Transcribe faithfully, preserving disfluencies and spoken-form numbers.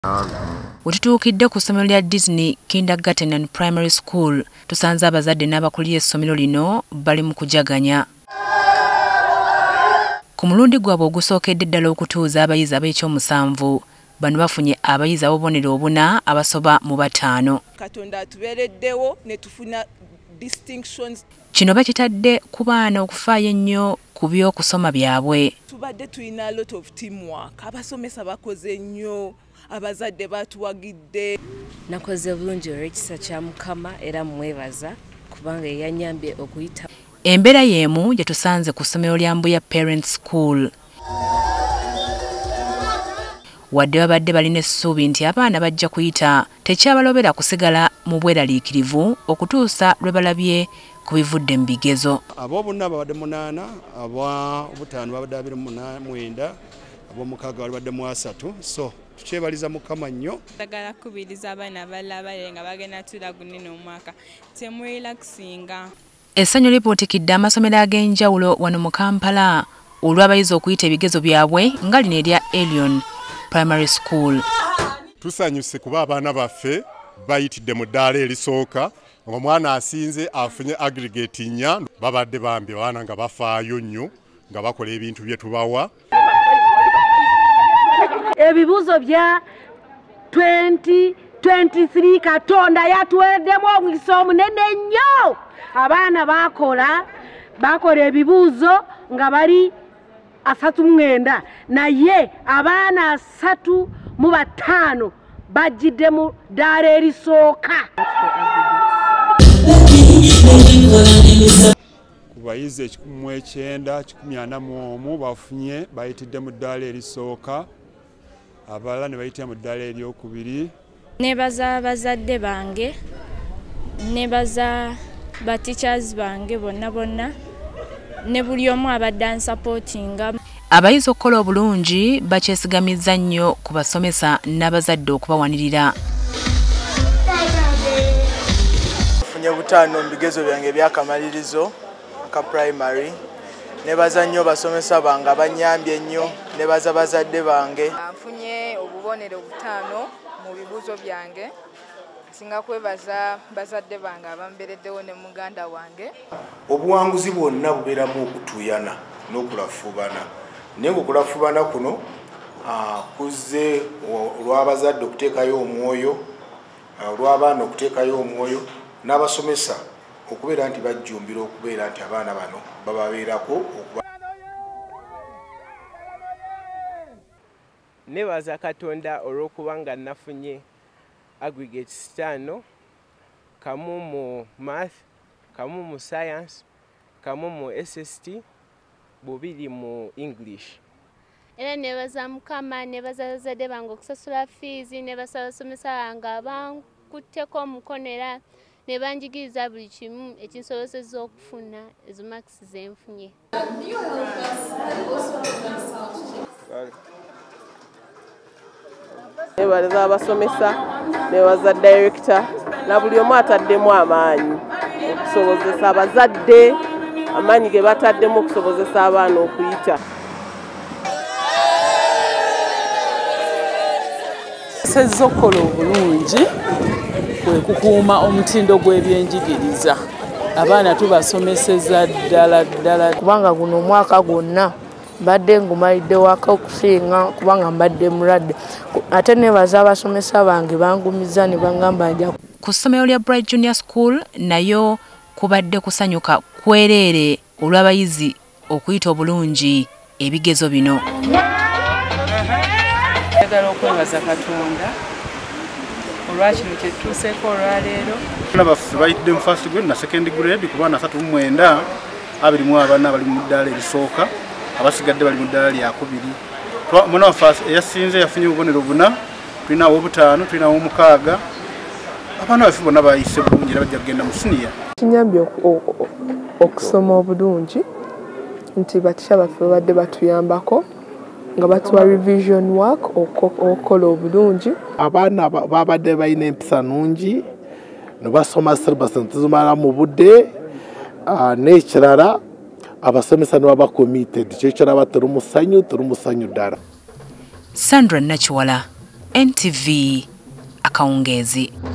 Wetutuukidde ku ssomero lya Disney Kindergarten and Primary School tusanze abazadde n'abakulira essomero lino bali mu kujaganya. Ku mulundi gwabwe ogusookedde ddala okutuuza abayizi ab'ekyomusanvu bano bafunye abayizi ab'obubonero obuna abasoba mu bataano. Katonda atubeereddewo ne tufuna distinctions. Kino bakitadde ku baana okufaayo ennyo ku by'okusoma byabwe. Tubadde tulina a lot of teamwork. Abasomesa bakoze nnyo, abazadde batuwagidde. Nakoze bulungi olw'ekisa kya Mukama era mwebaza kubanga yanyambye okuyita. Embeera y'emu gye tusanze ku ssomero lya Mbuya Parent School. Wadde babadde balina essuubi nti abaana bajja kuyita tekyabalobera kusigala mu bweraliikirivu okutuusa lwe balabye ku bivudde mu bigezo. Ab'obuna babadde munaana, ab'obutaano babadde abiri mu mwenda, ab'omukaaga babadde mu asatu. So tukyebaliza Mukama nnyo. Njagala kubiriza abaana abalala bale nga bagenda tuula gunene omwaka temwelakisinga. Essanyu lipotikidde amasomero ag'enjawulo wano mu Kampala olw'abayizi okuyita ebigezo byabwe nga lino erya Elion Primary School. Tusanyuse kuba abaana baffe bayitidde mu ddaala erisooka ng'omwana asinze afunye aggregate nnya babadde bambi abaana nga bafaayo nnyo nga bakola ebintu bye tubawa. Ebibuzo bya twenty twenty-three Katonda yatuweddemu omukisa omunene nnyo. Abaana bakola bakola ebibuuzo nga bali asatu mwenda naye abaana asatu mu bataano bajjidde mu ddaala erisooka. Ku bayizi ekikumi mu ekyenda kikumi ana mu omu bafunye bayitidde mu ddaala erisooka, abalala ne bayitira mu ddaala eryokubiri. Nebaza abazadde bange, nebaza ba teachers bange bonna bonna ne buli omu abadde ansupportinga. Abayizi okukola obulungi bakyesigamiza nnyo ku basomesa n'abazadde okubawanirira. Funye butaano mu bigezo byange eby'akamalirizo ka primary. Nebaza nnyo basomesa bange abanyambye nnyo, nebaza bazadde bange. Nfunye obubonero butaano mu bibuuzo byange. Singa kwebaza bazadde bange abambereddewo ne muganda wange. Obuwanguzi bwonna bubeeramu okutuyana n'okulafubana. Naye ng'okulafubana kuno kuzze olw'abazadde okuteekayo omwoyo, olw'abaana okuteekayo omwoyo, n'abasomesa okubeera nti bajjumbira okubeera nti abaana bano bababeerako. Nebaza Katonda olw'okuba nga nafunye aggregate sitaano, kamu mu math, kamu mu science, kamu mu S S T, bubiri mu English. Era nebaza Mukama, nebaza bazadde bange okusasula fees, nebaza abasomesa bange abankutteko omukono era ne banjigiriza buli kimu ekinsobozezza okufuna ezo marks ze nfunye. Nebaza abasomesa, nebaza director na buli omu ataddemu amaanyi okusobozesa abazadde, amaanyi ge bataddemu okusobozesa abaana okuyita. Sezza okukola obulungi kwe kukuuma omutindo gw'ebyenjigiriza. Abaana tubasomeseza ddala ddala kubanga guno omwaka gwonna mbadde ngumalidde waka okusinga kubanga mbadde mulwadde. Ate nebaza abasomesa bange bangumiza ne bangamba nja ku ssomero lya Bright Junior School nayo kubadde kusanyuka kwereere olw'abayizi okuyita obulungi ebigezo bino. Njagala okwebaza Katonda olwakino kyetutuuseeko olwaleero. Abaana baffe bayitidde mu first grade na second grade ku baana asatu mu mwenda, abiri mu abana bali mu ddaala erisooka, abasigadde bali mu ddaala lyakubiri. Omwana waffe eyasinze yafunye obubonero buna, tulina obutaano, tulina omukaaga. Abaana baffe bonna bayise bulungi era bajja kugenda mu siniya. Kinyambye okusoma obulungi nti batisha baffe babadde batuyambako nga batuwa revision work okukola obulungi. Abaana babadde balina empisa nnungi ne basoma syllabus ntizimala mu budde, n'ekirala abasomesa ne baba committed. Kyo kiraba tuli musanyu tuli musanyu ddala. Sandra Nachiwala, N T V Akawungeezi.